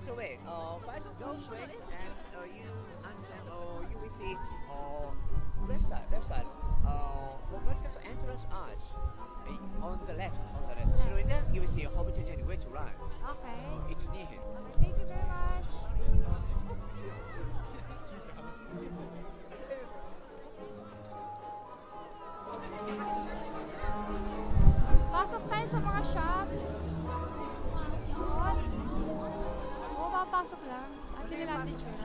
away. First go straight and you understand. You will see. Left side, left side. Homework entrance arch. On the left, on the left. Through there, you will see a Homework journey way to run. Okay. It's near here. Okay, thank you very much. Pasok tayo sa mga shop. Oo, papasok lang. At hindi natin tsura.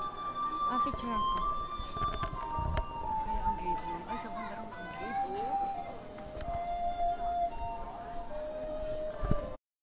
Picture ako. Kaya ang gate mo. Ay, sa banda ang gate mo.